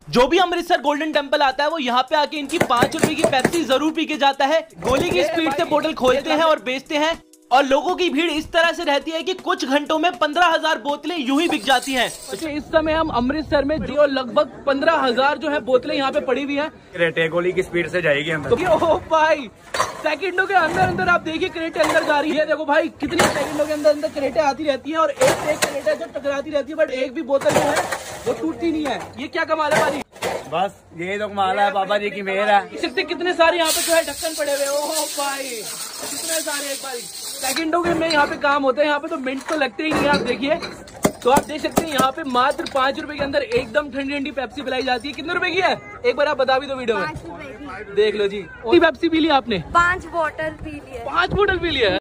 जो भी Amritsar golden temple आता है वो यहाँ पे आके इनकी 5 रुपए की पेप्सी जरूर पी के जाता है। गोली की स्पीड से बोतल खोलते हैं और बेचते हैं और लोगों की भीड़ इस तरह से रहती है कि कुछ घंटों में 15,000 बोतलें यूं ही बिक जाती हैं। इस समय हम अमृतसर में जो लगभग 15,000 जो है बोतलें यहाँ पे पड़ी हुई हैं। क्रेटे गोली की स्पीड से जाएगी हम तो ओ भाई सेकंडों के अंदर अंदर आप देखिए क्रेटे अंदर जा रही है। देखो भाई कितनी सेकंडों के अंदर अंदर क्रेटे आती रहती है और एक क्रेटे जो टकराती रहती है बट एक भी बोतल जो है वो टूटती नहीं है। ये क्या कमाल है भाई। बस यही तो कमाल है, बाबा जी की मेहर है। सिर्फ कितने सारे यहाँ पे जो है ढक्कन पड़े हुए। ओह भाई कितने सारे एक बार सेकंडों के में यहाँ पे काम होते हैं। यहाँ पे तो मिनट तो लगते ही नहीं है। आप देखिए तो आप देख सकते हैं यहाँ पे मात्र 5 रुपए के अंदर एकदम ठंडी ठंडी पेप्सी पिलाई जाती है। कितने रुपए की है एक बार आप बता भी दो वीडियो में। 5 रुपए की। देख लो जी। पेप्सी पी ली आपने? 5 बोतल पी लिया। 5 बोतल पी लिया।